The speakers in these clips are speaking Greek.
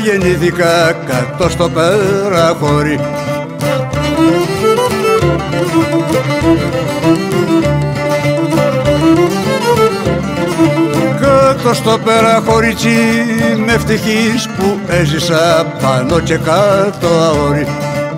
γεννήθηκα κάτω στο Περαχώρι. Κάτω στο Περαχώριτσι με ευτυχής που έζησα πάνω και κάτω αόρι.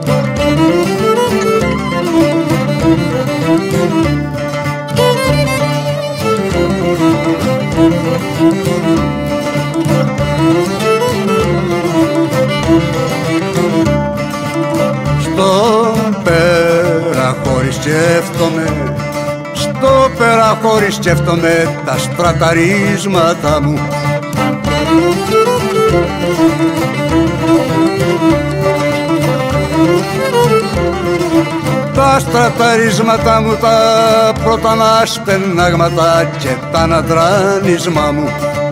Στο Περαχώρι σκέφτομαι, στο Περαχώρι σκέφτομαι τα στραταρίσματα μου. Τα στραταρίσματα μου, τα πρώτα σπενάγματα και τα αναδράνισμά μου.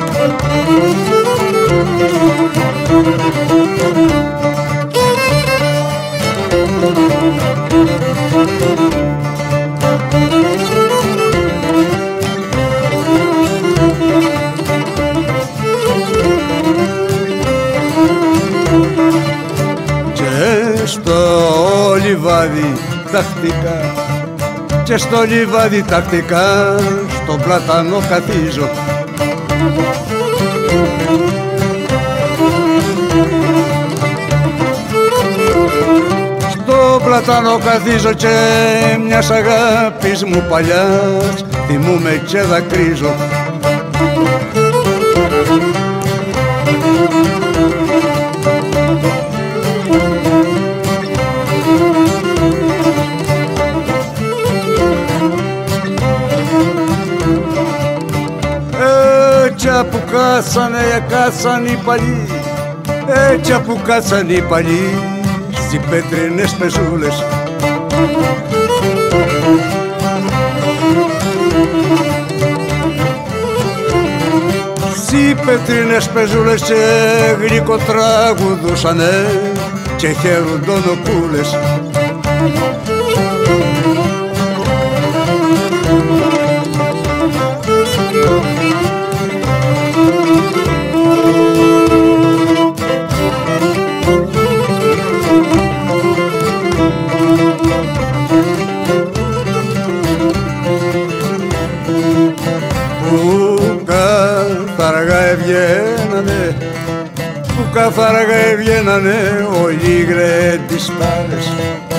Και στο λιβάδι τακτικά, και στο λιβάδι τακτικά, στον πλατανό καθίζω. Στο πλατανό καθίζω και μιας αγάπης μου παλιάς θυμούμαι και δακρύζω. Έτσι που κάτσανε οι παλιοί, έτσι που κάτσανε οι παλιοί στις πέτρινες πεζούλες. Στις πέτρινες πεζούλες και γλυκό τραγουδούσανε και χαίρονταν οπούλες. Που καθάργα ευγαίνανε όλοι οι γρεντιστάδες.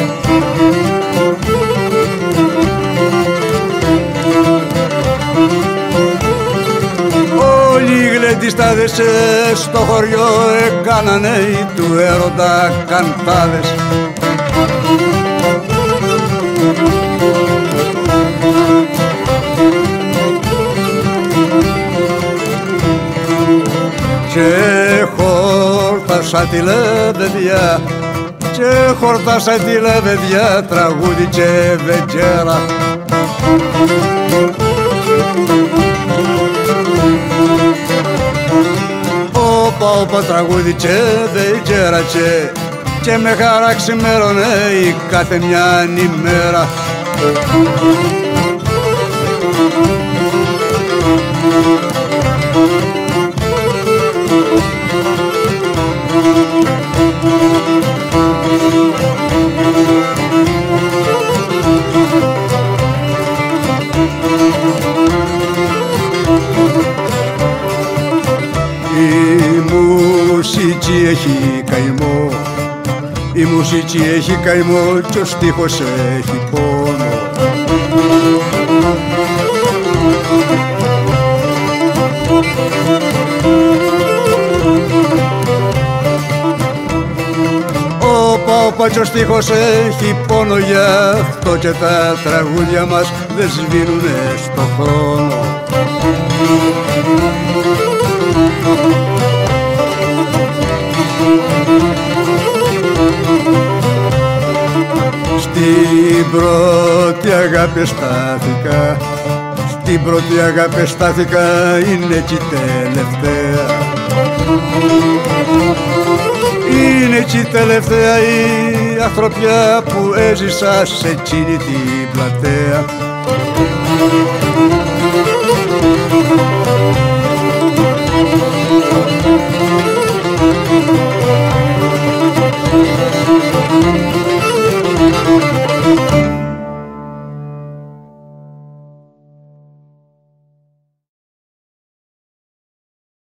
Όλοι οι γρεντιστάδες στο χωριό έκανανε του έρωτα καντάδες. Και χόρτασα τη λεβεδιά, και χόρτασα τη λεβεδιά, τραγούδι και βεντζέρα. Όπα τραγούδι και βεντζέρα και με χαρά ξημέρωνε η κάθε μια ημέρα. Η μουσική έχει καημό, η μουσική έχει καημό και ο στίχος έχει πόνο. Όπα και ο στίχος έχει πόνο, γι' αυτό και τα τραγούδια μας δεν σβήνουνε στο χρόνο. Στην πρώτη αγάπη στάθηκα, στην πρώτη αγάπη στάθηκα, είναι κι η τελευταία. Είναι κι η τελευταία η ανθρωπιά που έζησα σε εκείνη την πλατεία. Thank you.